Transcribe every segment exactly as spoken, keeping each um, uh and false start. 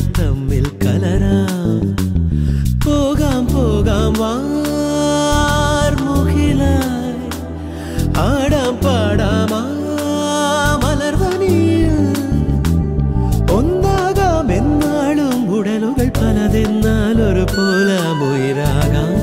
തമ്മിൽ കലരാം പോകാം പോകാം വാർമുഖിലായി ആടാം പാടാം മലർവനിയിൽ ഒന്നാകാം എന്നാളും ഉടലുകൾ പലതെന്നാൽ ഒരു പോലാമുയിരാകാം.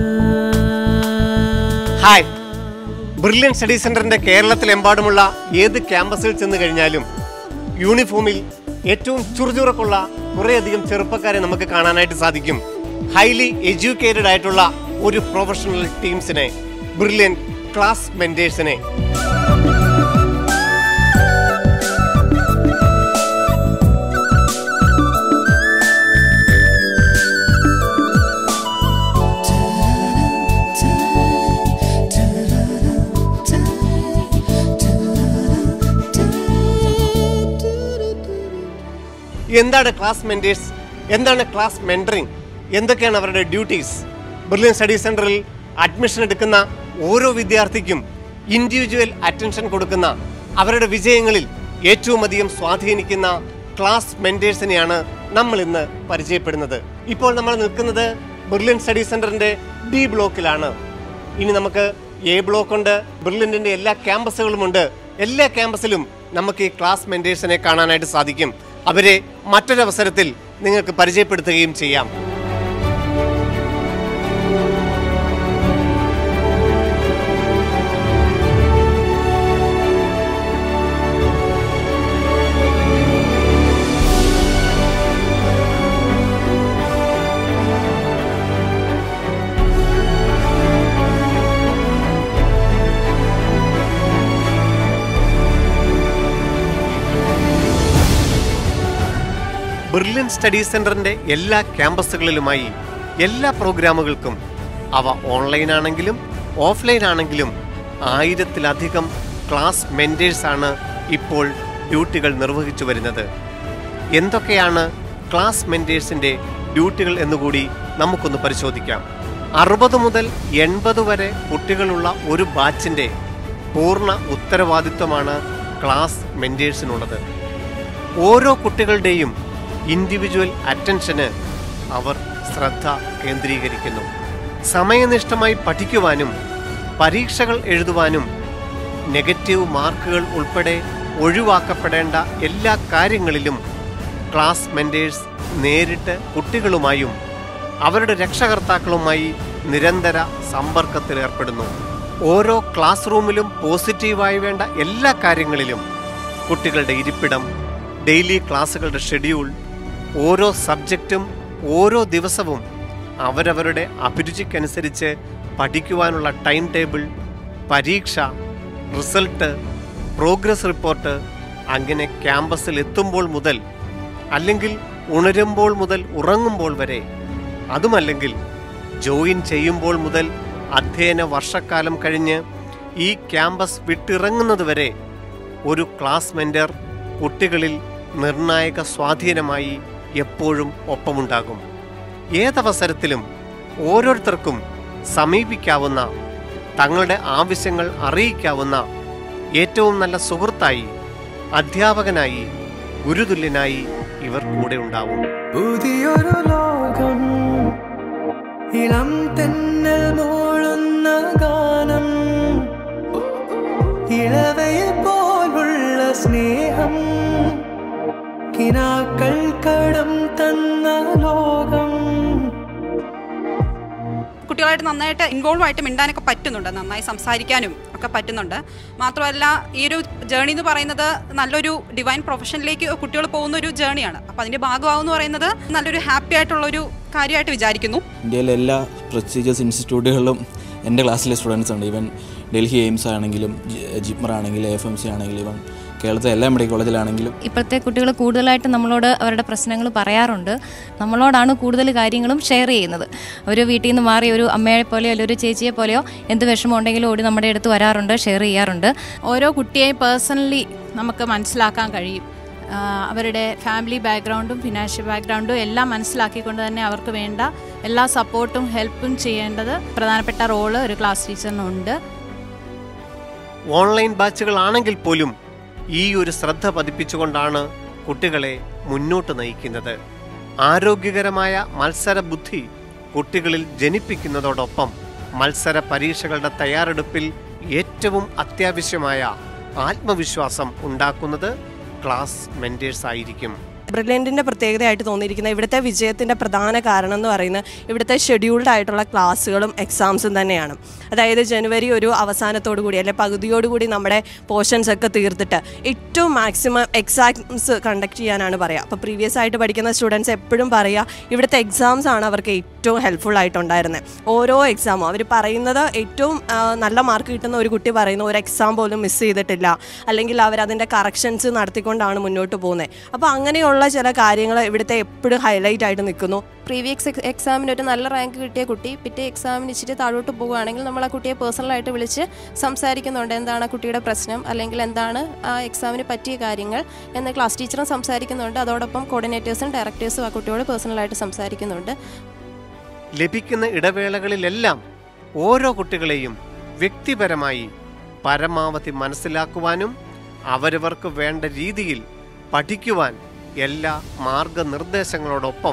ഹായ്, ബ്രില്യൻ സ്റ്റഡി സെന്ററിന്റെ കേരളത്തിലെമ്പാടുമുള്ള ഏത് ക്യാമ്പസിൽ ചെന്ന് കഴിഞ്ഞാലും യൂണിഫോമിൽ ഏറ്റവും ചുറുചുറുക്കുള്ള കുറേയധികം ചെറുപ്പക്കാരെ നമുക്ക് കാണാനായിട്ട് സാധിക്കും. ഹൈലി എഡ്യൂക്കേറ്റഡ് ആയിട്ടുള്ള ഒരു പ്രൊഫഷണൽ ടീംസിനെ, ബ്രില്യൻ ക്ലാസ് മെന്റേഴ്സിനെ. എന്താണ് ക്ലാസ് മെന്റേഴ്സ്, എന്താണ് ക്ലാസ് മെന്ററിങ്, എന്തൊക്കെയാണ് അവരുടെ ഡ്യൂട്ടീസ്? ബ്രില്യൻ സ്റ്റഡി സെന്ററിൽ അഡ്മിഷൻ എടുക്കുന്ന ഓരോ വിദ്യാർത്ഥിക്കും ഇൻഡിവിജ്വൽ അറ്റൻഷൻ കൊടുക്കുന്ന, അവരുടെ വിജയങ്ങളിൽ ഏറ്റവും അധികം സ്വാധീനിക്കുന്ന ക്ലാസ് മെന്റേഴ്സിനെയാണ് നമ്മൾ ഇന്ന് പരിചയപ്പെടുന്നത്. ഇപ്പോൾ നമ്മൾ നിൽക്കുന്നത് ബ്രില്യൻ സ്റ്റഡി സെന്ററിന്റെ ഡി ബ്ലോക്കിലാണ്. ഇനി നമുക്ക് എ ബ്ലോക്ക് ഉണ്ട്, ബ്രില്യന്റിന്റെ എല്ലാ ക്യാമ്പസുകളുമുണ്ട്. എല്ലാ ക്യാമ്പസിലും നമുക്ക് ഈ ക്ലാസ് മെന്റേഴ്സിനെ കാണാനായിട്ട് സാധിക്കും. അവരെ മറ്റൊരവസരത്തിൽ നിങ്ങൾക്ക് പരിചയപ്പെടുത്തുകയും ചെയ്യാം. ബ്രില്യൻ സ്റ്റഡി സെന്ററിന്റെ എല്ലാ ക്യാമ്പസുകളിലുമായി എല്ലാ പ്രോഗ്രാമുകൾക്കും, അവ ഓൺലൈൻ ആണെങ്കിലും ഓഫ്ലൈൻ ആണെങ്കിലും, ആയിരത്തിലധികം ക്ലാസ് മെന്റേഴ്സാണ് ഇപ്പോൾ ഡ്യൂട്ടികൾ നിർവഹിച്ചു വരുന്നത്. എന്തൊക്കെയാണ് ക്ലാസ് മെന്റേഴ്സിന്റെ ഡ്യൂട്ടികൾ എന്നുകൂടി നമുക്കൊന്ന് പരിശോധിക്കാം. അറുപത് മുതൽ എൺപത് വരെ കുട്ടികളുള്ള ഒരു ബാച്ചിന്റെ പൂർണ്ണ ഉത്തരവാദിത്വമാണ് ക്ലാസ് മെന്റേഴ്സിനുള്ളത്. ഓരോ കുട്ടികളുടെയും ഇൻഡിവിജ്വൽ അറ്റൻഷന് അവർ ശ്രദ്ധ കേന്ദ്രീകരിക്കുന്നു. സമയനിഷ്ഠമായി പഠിക്കുവാനും പരീക്ഷകൾ എഴുതുവാനും നെഗറ്റീവ് മാർക്കുകൾ ഉൾപ്പെടെ ഒഴിവാക്കപ്പെടേണ്ട എല്ലാ കാര്യങ്ങളിലും ക്ലാസ് മെന്റേഴ്സ് നേരിട്ട് കുട്ടികളുമായും അവരുടെ രക്ഷകർത്താക്കളുമായി നിരന്തര സമ്പർക്കത്തിലേർപ്പെടുന്നു. ഓരോ ക്ലാസ് റൂമിലും പോസിറ്റീവായി വേണ്ട എല്ലാ കാര്യങ്ങളിലും കുട്ടികളുടെ ഇരിപ്പിടം, ഡെയിലി ക്ലാസ്സുകളുടെ ഷെഡ്യൂൾ, ഓരോ സബ്ജക്റ്റും ഓരോ ദിവസവും അവരവരുടെ അഭിരുചിക്കനുസരിച്ച് പഠിക്കുവാനുള്ള ടൈം ടേബിൾ, പരീക്ഷ, റിസൾട്ട്, പ്രോഗ്രസ് റിപ്പോർട്ട്, അങ്ങനെ ക്യാമ്പസിൽ എത്തുമ്പോൾ മുതൽ അല്ലെങ്കിൽ ഉണരുമ്പോൾ മുതൽ ഉറങ്ങുമ്പോൾ വരെ, അതുമല്ലെങ്കിൽ ജോയിൻ ചെയ്യുമ്പോൾ മുതൽ അധ്യയന വർഷക്കാലം കഴിഞ്ഞ് ഈ ക്യാമ്പസ് വിട്ടിറങ്ങുന്നത് വരെ ഒരു ക്ലാസ് മെന്റർ കുട്ടികളിൽ നിർണായക സ്വാധീനമായി എപ്പോഴും ഒപ്പമുണ്ടാകും. ഏതവസരത്തിലും ഓരോരുത്തർക്കും സമീപിക്കാവുന്ന, തങ്ങളുടെ ആവശ്യങ്ങൾ അറിയിക്കാവുന്ന ഏറ്റവും നല്ല സുഹൃത്തായി, അധ്യാപകനായി, ഗുരുതുല്യനായി ഇവർ കൂടെ ഉണ്ടാവും. പുതിയൊരു ലോകം, ഇളം തെന്നൽ മൂളുന്ന ഗാനം, ഇളവയിൽ പോലുള്ള സ്നേഹം, കിനാക്കൾ കടം തന്ന ലോകം. കുട്ടികളായിട്ട് നന്നായിട്ട് ഇൻവോൾവ് ആയിട്ട് മിണ്ടാനൊക്കെ പറ്റുന്നുണ്ട്, നന്നായി സംസാരിക്കാനും ഒക്കെ പറ്റുന്നുണ്ട്. മാത്രമല്ല ഈ ഒരു ജേണി എന്ന് പറയുന്നത് നല്ലൊരു ഡിവൈൻ പ്രൊഫഷനിലേക്ക് കുട്ടികൾ പോകുന്ന ഒരു ജേണിയാണ്. അപ്പോൾ അതിൻ്റെ ഭാഗമാകുമെന്ന് പറയുന്നത് നല്ലൊരു ഹാപ്പി ആയിട്ടുള്ളൊരു കാര്യമായിട്ട് വിചാരിക്കുന്നു. ഇന്ത്യയിലെ എല്ലാ പ്രസ്റ്റീജിയസ് ഇൻസ്റ്റിറ്റ്യൂട്ടുകളിലും എൻ്റെ ക്ലാസ്സിലെ സ്റ്റുഡൻസ് ഉണ്ട്. ഈവൻ ഡൽഹി എയിംസ് ആണെങ്കിലും ജിപ്മർ ആണെങ്കിലും എഫ് എം സി ആണെങ്കിലും ഇവൻ കേരളത്തിലെ എല്ലാ മെഡിക്കൽ കോളേജിലാണെങ്കിലും ഇപ്പോഴത്തെ കുട്ടികൾ കൂടുതലായിട്ട് നമ്മളോട് അവരുടെ പ്രശ്നങ്ങൾ പറയാറുണ്ട്. നമ്മളോടാണ് കൂടുതൽ കാര്യങ്ങളും ഷെയർ ചെയ്യുന്നത്. ഒരു വീട്ടിൽ നിന്ന് മാറി ഒരു അമ്മയെ പോലെയോ അല്ലെങ്കിൽ ഒരു ചേച്ചിയെ പോലെയോ എന്ത് വിഷമം ഉണ്ടെങ്കിലും ഓടി നമ്മുടെ അടുത്ത് വരാറുണ്ട്, ഷെയർ ചെയ്യാറുണ്ട്. ഓരോ കുട്ടിയെയും പേഴ്സണലി നമുക്ക് മനസ്സിലാക്കാൻ കഴിയും. അവരുടെ ഫാമിലി ബാക്ക്ഗ്രൗണ്ടും ഫിനാൻഷ്യൽ ബാക്ക്ഗ്രൗണ്ടും എല്ലാം മനസ്സിലാക്കിക്കൊണ്ട് തന്നെ അവർക്ക് വേണ്ട എല്ലാ സപ്പോർട്ടും ഹെൽപ്പും ചെയ്യേണ്ടത് പ്രധാനപ്പെട്ട റോള് ഒരു ക്ലാസ് ടീച്ചറിനുണ്ട്. ഓൺലൈൻ ബാച്ചുകളാണെങ്കിൽ പോലും ഈ ഒരു ശ്രദ്ധ പതിപ്പിച്ചുകൊണ്ടാണ് കുട്ടികളെ മുന്നോട്ട് നയിക്കുന്നത്. ആരോഗ്യകരമായ മത്സര ബുദ്ധി കുട്ടികളിൽ ജനിപ്പിക്കുന്നതോടൊപ്പം മത്സര പരീക്ഷകളുടെ തയ്യാറെടുപ്പിൽ ഏറ്റവും അത്യാവശ്യമായ ആത്മവിശ്വാസം ഉണ്ടാക്കുന്നത് ക്ലാസ് മെന്റേഴ്സ് ആയിരിക്കും. ബ്രില്യൻറ്റിൻ്റെ പ്രത്യേകതയായിട്ട് തോന്നിയിരിക്കുന്ന ഇവിടുത്തെ വിജയത്തിൻ്റെ പ്രധാന കാരണം എന്ന് പറയുന്നത് ഇവിടുത്തെ ഷെഡ്യൂൾഡ് ആയിട്ടുള്ള ക്ലാസ്സുകളും എക്സാംസും തന്നെയാണ്. അതായത് ജനുവരി ഒരു അവസാനത്തോടു കൂടി അല്ലെങ്കിൽ പകുതിയോടുകൂടി നമ്മുടെ പോർഷൻസ് ഒക്കെ തീർത്തിട്ട് ഏറ്റവും മാക്സിമം എക്സാംസ് കണ്ടക്ട് ചെയ്യാനാണ് പറയുക. അപ്പോൾ പ്രീവിയസ് ആയിട്ട് പഠിക്കുന്ന സ്റ്റുഡൻസ് എപ്പോഴും പറയുക ഇവിടുത്തെ എക്സാംസ് ആണ് അവർക്ക് ഏറ്റവും ഹെൽപ്ഫുൾ ആയിട്ടുണ്ടായിരുന്നത്. ഓരോ എക്സാമും അവർ പറയുന്നത് ഏറ്റവും നല്ല മാർക്ക് കിട്ടുന്ന ഒരു കുട്ടി പറയുന്ന ഒരു എക്സാം പോലും മിസ് ചെയ്തിട്ടില്ല, അല്ലെങ്കിൽ അവരതിൻ്റെ കറക്ഷൻസ് നടത്തിക്കൊണ്ടാണ് മുന്നോട്ട് പോകുന്നത്. അപ്പോൾ അങ്ങനെയുള്ള ചില കാര്യങ്ങൾ ഇവിടുത്തെ എപ്പോഴും ഹൈലൈറ്റ് ആയിട്ട് നിൽക്കുന്നു. പ്രീവിയസ് എക്സാമിന് ഒരു നല്ല റാങ്ക് കിട്ടിയ കുട്ടി പിറ്റേ എക്സാമിന് ഇച്ചിരി താഴോട്ട് പോവുകയാണെങ്കിൽ നമ്മൾ ആ കുട്ടിയെ പേഴ്സണലായിട്ട് വിളിച്ച് സംസാരിക്കുന്നുണ്ട്. എന്താണ് ആ കുട്ടിയുടെ പ്രശ്നം, അല്ലെങ്കിൽ എന്താണ് ആ എക്സാമിന് പറ്റിയ കാര്യങ്ങൾ എന്ന് ക്ലാസ് ടീച്ചറും സംസാരിക്കുന്നുണ്ട്. അതോടൊപ്പം കോർഡിനേറ്റേഴ്സും ഡയറക്ടേഴ്സും ആ കുട്ടിയോട് പേഴ്സണലായിട്ട് സംസാരിക്കുന്നുണ്ട്. ലഭിക്കുന്ന ഇടവേളകളിലെല്ലാം ഓരോ കുട്ടികളെയും വ്യക്തിപരമായി പരമാവധി മനസ്സിലാക്കുവാനും അവരവർക്ക് വേണ്ട രീതിയിൽ പഠിക്കുവാൻ എല്ലാ മാർഗനിർദ്ദേശങ്ങളോടൊപ്പം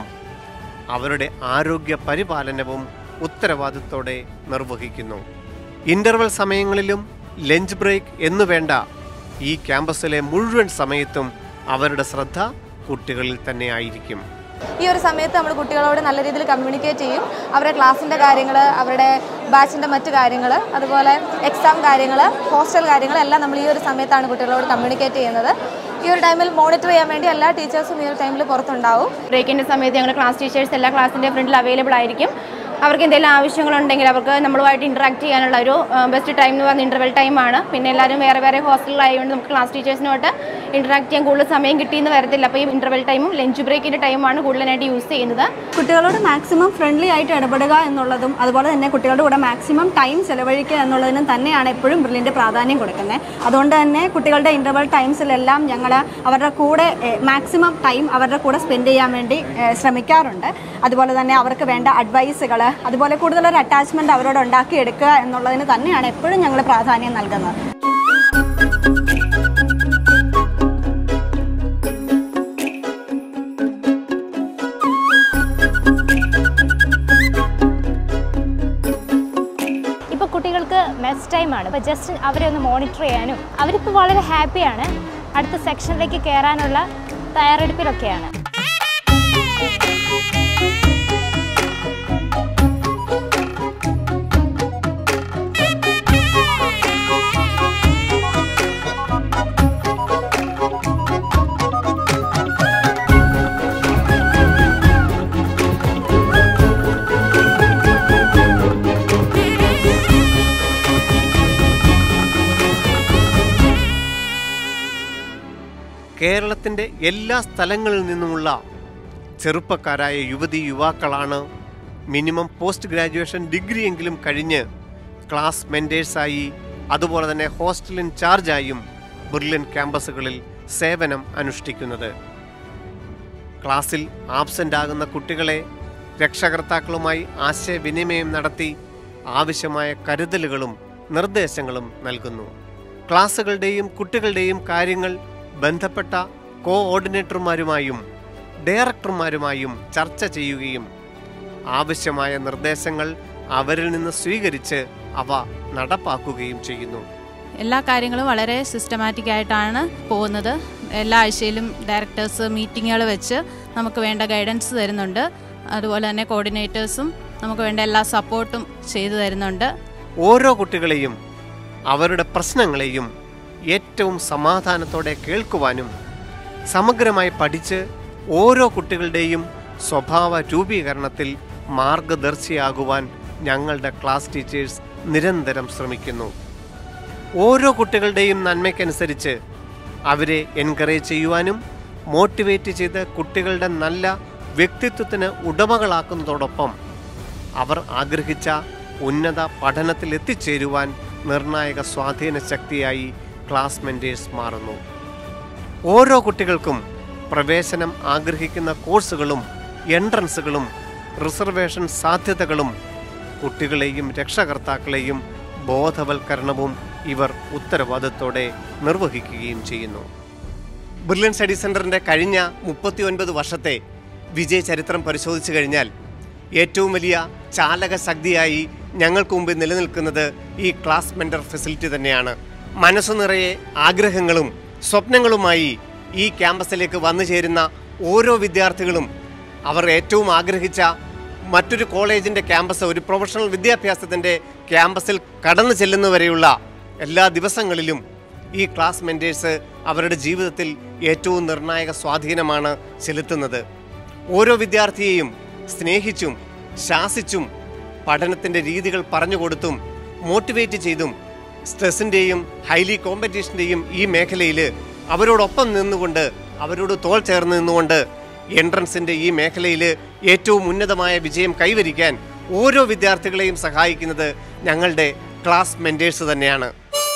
അവരുടെ ആരോഗ്യ പരിപാലനവും ഉത്തരവാദിത്തോടെ നിർവഹിക്കുന്നു. ഇന്റർവെൽ സമയങ്ങളിലും ലഞ്ച് ബ്രേക്ക് എന്നുവേണ്ട ഈ ക്യാമ്പസിലെ മുഴുവൻ സമയത്തും അവരുടെ ശ്രദ്ധ കുട്ടികളിൽ തന്നെ ആയിരിക്കും. ഈ ഒരു സമയത്ത് നമ്മൾ കുട്ടികളോട് നല്ല രീതിയിൽ കമ്മ്യൂണിക്കേറ്റ് ചെയ്യും. അവരുടെ ക്ലാസ്സിൻ്റെ കാര്യങ്ങൾ, അവരുടെ ബാച്ചിൻ്റെ മറ്റു കാര്യങ്ങൾ, അതുപോലെ എക്സാം കാര്യങ്ങൾ, ഹോസ്റ്റൽ കാര്യങ്ങൾ എല്ലാം നമ്മൾ ഈ ഒരു സമയത്താണ് കുട്ടികളോട് കമ്മ്യൂണിക്കേറ്റ് ചെയ്യുന്നത്. ഈ ഒരു ടൈമിൽ മോണിറ്റർ ചെയ്യാൻ വേണ്ടി എല്ലാ ടീച്ചേഴ്സും ഈ ഒരു ടൈമിൽ പുറത്തുണ്ടാവും. ബ്രേക്കിൻ്റെ സമയത്ത് ഞങ്ങൾ ക്ലാസ് ടീച്ചേഴ്സ് എല്ലാ ക്ലാസ്സിൻ്റെ ഫ്രണ്ടിൽ അവൈലബിൾ ആയിരിക്കും. അവർക്ക് എന്തെങ്കിലും ആവശ്യങ്ങളുണ്ടെങ്കിൽ അവർക്ക് നമ്മളുമായിട്ട് ഇൻട്രാക്ട് ചെയ്യാനുള്ള ഒരു ബെസ്റ്റ് ടൈം എന്ന് പറഞ്ഞാൽ ഇൻ്റർവെൽ ടൈമാണ്. പിന്നെ എല്ലാവരും വേറെ വേറെ ഹോസ്റ്റലിലായതുകൊണ്ട് നമുക്ക് ക്ലാസ് ടീച്ചേഴ്സിനോട്ട് ഇൻട്രാക്ട് ചെയ്യാൻ കൂടുതൽ സമയം കിട്ടിയെന്ന് വരത്തില്ല. അപ്പോൾ ഈ ഇൻ്റർവെൽ ടൈമും ലഞ്ച് ബ്രേക്കിൻ്റെ ടൈമാണ് കൂടുതലായിട്ട് യൂസ് ചെയ്യുന്നത്. കുട്ടികളോട് മാക്സിമം ഫ്രണ്ട്ലി ആയിട്ട് ഇടപെടുക എന്നുള്ളതും അതുപോലെ തന്നെ കുട്ടികളുടെ കൂടെ മാക്സിമം ടൈം ചെലവഴിക്കുക എന്നുള്ളതിനും തന്നെയാണ് എപ്പോഴും ബ്രില്യൻ്റ് പ്രാധാന്യം കൊടുക്കുന്നത്. അതുകൊണ്ട് തന്നെ കുട്ടികളുടെ ഇൻ്റർവെൽ ടൈംസിലെല്ലാം ഞങ്ങൾ അവരുടെ കൂടെ മാക്സിമം ടൈം അവരുടെ കൂടെ സ്പെൻഡ് ചെയ്യാൻ വേണ്ടി ശ്രമിക്കാറുണ്ട്. അതുപോലെ തന്നെ അവർക്ക് വേണ്ട അഡ്വൈസുകൾ, അതുപോലെ കൂടുതലൊരു അറ്റാച്ച്മെൻറ്റ് അവരോട് ഉണ്ടാക്കിയെടുക്കുക എന്നുള്ളതിന് തന്നെയാണ് എപ്പോഴും ഞങ്ങൾ പ്രാധാന്യം നൽകുന്നത്. ഇപ്പോൾ കുട്ടികൾക്ക് മെസ് ടൈമാണ്. അപ്പോൾ ജസ്റ്റ് അവരെ ഒന്ന് മോണിറ്റർ ചെയ്യാനും അവരിപ്പോൾ വളരെ ഹാപ്പിയാണ്. അടുത്ത സെക്ഷനിലേക്ക് കയറാനുള്ള തയ്യാറെടുപ്പിലൊക്കെയാണ്. കേരളത്തിൻ്റെ എല്ലാ സ്ഥലങ്ങളിൽ നിന്നുമുള്ള ചെറുപ്പക്കാരായ യുവതി യുവാക്കളാണ് മിനിമം പോസ്റ്റ് ഗ്രാജുവേഷൻ ഡിഗ്രിയെങ്കിലും കഴിഞ്ഞ് ക്ലാസ് മെൻറ്റേഴ്സായി അതുപോലെ തന്നെ ഹോസ്റ്റൽ ഇൻചാർജായും ബ്രില്യൻ ക്യാമ്പസുകളിൽ സേവനം അനുഷ്ഠിക്കുന്നത്. ക്ലാസ്സിൽ ആബ്സെൻ്റ് ആകുന്ന കുട്ടികളെ രക്ഷകർത്താക്കളുമായി ആശയവിനിമയം നടത്തി ആവശ്യമായ കരുതലുകളും നിർദ്ദേശങ്ങളും നൽകുന്നു. ക്ലാസ്സുകളുടെയും കുട്ടികളുടെയും കാര്യങ്ങൾ ബന്ധപ്പെട്ട കോഓർഡിനേറ്റർമാരുമായും ഡയറക്ടർമാരുമായും ചർച്ച ചെയ്യുകയും ആവശ്യമായ നിർദ്ദേശങ്ങൾ അവരിൽ നിന്ന് സ്വീകരിച്ച് അവ നടപ്പാക്കുകയും ചെയ്യുന്നു. എല്ലാ കാര്യങ്ങളും വളരെ സിസ്റ്റമാറ്റിക് ആയിട്ടാണ് പോകുന്നത്. എല്ലാ ആഴ്ചയിലും ഡയറക്ടേഴ്സ് മീറ്റിങ്ങുകൾ വെച്ച് നമുക്ക് വേണ്ട ഗൈഡൻസ് തരുന്നുണ്ട്. അതുപോലെ തന്നെ കോർഡിനേറ്റേഴ്സും നമുക്ക് വേണ്ട എല്ലാ സപ്പോർട്ടും ചെയ്തു തരുന്നുണ്ട്. ഓരോ കുട്ടികളെയും അവരുടെ പ്രശ്നങ്ങളെയും ഏറ്റവും സമാധാനത്തോടെ കേൾക്കുവാനും സമഗ്രമായി പഠിച്ച് ഓരോ കുട്ടികളുടെയും സ്വഭാവ രൂപീകരണത്തിൽ മാർഗദർശിയാകുവാൻ ഞങ്ങളുടെ ക്ലാസ് ടീച്ചേഴ്സ് നിരന്തരം ശ്രമിക്കുന്നു. ഓരോ കുട്ടികളുടെയും നന്മയ്ക്കനുസരിച്ച് അവരെ എൻകറേജ് ചെയ്യുവാനും മോട്ടിവേറ്റ് ചെയ്ത് കുട്ടികളുടെ നല്ല വ്യക്തിത്വത്തിന് ഉടമകളാക്കുന്നതോടൊപ്പം അവർ ആഗ്രഹിച്ച ഉന്നത പഠനത്തിൽ എത്തിച്ചേരുവാൻ നിർണായക സ്വാധീന ശക്തിയായി ക്ലാസ് മെൻറ്റേഴ്സ് മാറുന്നു. ഓരോ കുട്ടികൾക്കും പ്രവേശനം ആഗ്രഹിക്കുന്ന കോഴ്സുകളും എൻട്രൻസുകളും റിസർവേഷൻ സാധ്യതകളും കുട്ടികളെയും രക്ഷകർത്താക്കളെയും ബോധവൽക്കരണവും ഇവർ ഉത്തരവാദിത്തോടെ നിർവഹിക്കുകയും ചെയ്യുന്നു. ബ്രില്യൻ സ്റ്റഡി സെൻറ്ററിൻ്റെ കഴിഞ്ഞ മുപ്പത്തി ഒൻപത് വർഷത്തെ വിജയ ചരിത്രം പരിശോധിച്ചു കഴിഞ്ഞാൽ ഏറ്റവും വലിയ ചാലക ശക്തിയായി ഞങ്ങൾക്ക് മുമ്പിൽ നിലനിൽക്കുന്നത് ഈ ക്ലാസ് മെൻറ്റർ ഫെസിലിറ്റി തന്നെയാണ്. മനസ്സു നിറയെ ആഗ്രഹങ്ങളും സ്വപ്നങ്ങളുമായി ഈ ക്യാമ്പസിലേക്ക് വന്നു ചേരുന്ന ഓരോ വിദ്യാർത്ഥികളും അവർ ഏറ്റവും ആഗ്രഹിച്ച മറ്റൊരു കോളേജിൻ്റെ ക്യാമ്പസ്, ഒരു പ്രൊഫഷണൽ വിദ്യാഭ്യാസത്തിൻ്റെ ക്യാമ്പസിൽ കടന്നു ചെല്ലുന്നവരെയുള്ള എല്ലാ ദിവസങ്ങളിലും ഈ ക്ലാസ് മെൻറ്റേഴ്സ് അവരുടെ ജീവിതത്തിൽ ഏറ്റവും നിർണായക സ്വാധീനമാണ് ചെലുത്തുന്നത്. ഓരോ വിദ്യാർത്ഥിയെയും സ്നേഹിച്ചും ശാസിച്ചും പഠനത്തിൻ്റെ രീതികൾ പറഞ്ഞുകൊടുത്തും മോട്ടിവേറ്റ് ചെയ്തും സ്ട്രെസ്സിൻ്റെയും ഹൈലി കോമ്പറ്റീഷൻ്റെയും ഈ മേഖലയിൽ അവരോടൊപ്പം നിന്നുകൊണ്ട്, അവരോട് തോൾ ചേർന്ന് നിന്നുകൊണ്ട് എൻട്രൻസിൻ്റെ ഈ മേഖലയിൽ ഏറ്റവും ഉന്നതമായ വിജയം കൈവരിക്കാൻ ഓരോ വിദ്യാർത്ഥികളെയും സഹായിക്കുന്നത് ഞങ്ങളുടെ ക്ലാസ് മെൻറ്റേഴ്സ് തന്നെയാണ്.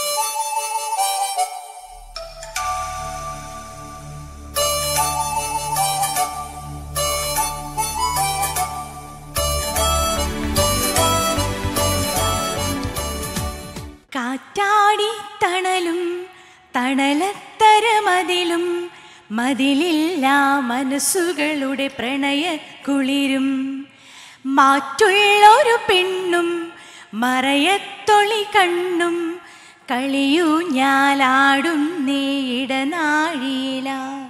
കാറ്റാടി തണലും തണലത്തരമതിലും മതിലില്ല മനസ്സുകളുടെ പ്രണയ കുളിരും മാറ്റുള്ളൊരു പെണ്ണും മറയത്തൊളി കണ്ണും കളിയൂഞ്ഞാലാടും നീടനാഴിയില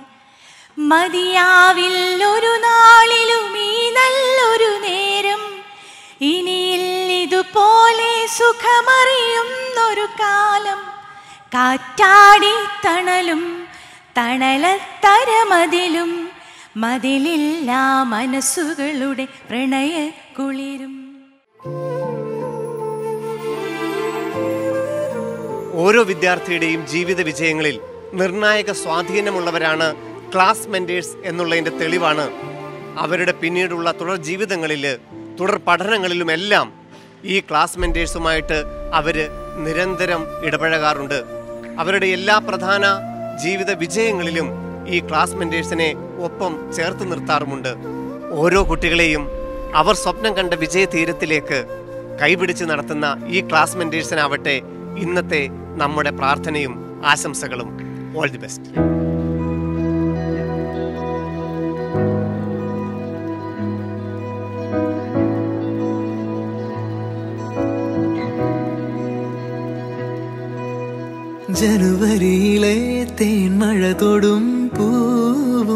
മതിയാവില്ലൊരു നാളിലും ഈ നല്ലൊരു നേരം ഇനിയിൽ ഇതുപോലെ സുഖമറിയുന്നൊരു കാലം. കാറ്റാടി തണലും തണലത്തരമതിലും മതിലില്ല മനസ്സുകളുടെ പ്രണയ കുളിരും. ഓരോ വിദ്യാർത്ഥിയുടെയും ജീവിത വിജയങ്ങളിൽ നിർണായക സ്വാധീനമുള്ളവരാണ് ക്ലാസ് മെൻറ്റേഴ്സ് എന്നുള്ളതിൻ്റെ തെളിവാണ് അവരുടെ പിന്നീടുള്ള തുടർ ജീവിതങ്ങളിൽ, തുടർ പഠനങ്ങളിലുമെല്ലാം ഈ ക്ലാസ് മെൻറ്റേഴ്സുമായിട്ട് അവർ നിരന്തരം ഇടപഴകാറുണ്ട്. അവരുടെ എല്ലാ പ്രധാന ജീവിത വിജയങ്ങളിലും ഈ ക്ലാസ് മെൻറ്റേഴ്സിനെ ഒപ്പം ചേർത്ത് നിർത്താറുമുണ്ട്. ഓരോ കുട്ടികളെയും അവർ സ്വപ്നം കണ്ട വിജയ തീരത്തിലേക്ക് കൈപിടിച്ച് നടത്തുന്ന ഈ ക്ലാസ് മെൻറ്റേഴ്സിനാവട്ടെ ഇന്നത്തെ നമ്മുടെ പ്രാർത്ഥനയും ആശംസകളും. All the best. ജനുവരിയിലെ തേൻമഴ തൊടും പൂവോ,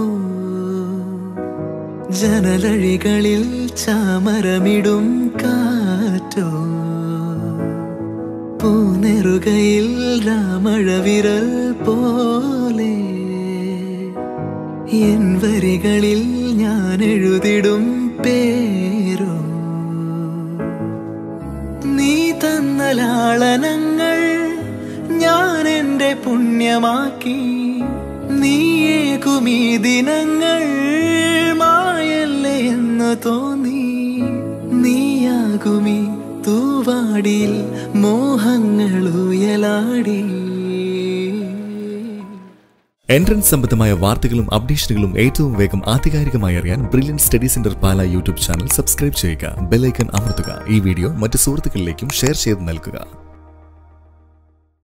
ജനലഴികളിൽ ചാമരമിടും കാറ്റോ, പൂനെറുകയിൽ രാമഴവിരൽ പോലെ എൻ വരികളിൽ ഞാൻ എഴുതിടും പേരോ, നീ തന്ന ലാളനങ്ങൾ ഞാൻ എൻ്റെ പുണ്യമാക്കി, നീയേകുമീ ദിനങ്ങൾ മായല്ലേ എന്ന് തോന്നി, നീയാകുമീ തൂവാടിയിൽ മോഹങ്ങളുയലാടി. എൻട്രൻസ് സംബന്ധമായ വാർത്തകളും അപ്ഡേഷനുകളും ഏറ്റവും വേഗം ആധികാരികമായി അറിയാൻ Brilliant study centre Pala YouTube channel subscribe ചെയ്യുക, ബെൽ ഐക്കൺ അമർത്തുക. ഈ വീഡിയോ മറ്റു സുഹൃത്തുക്കളിലേക്കും ഷെയർ ചെയ്ത് നൽകുക.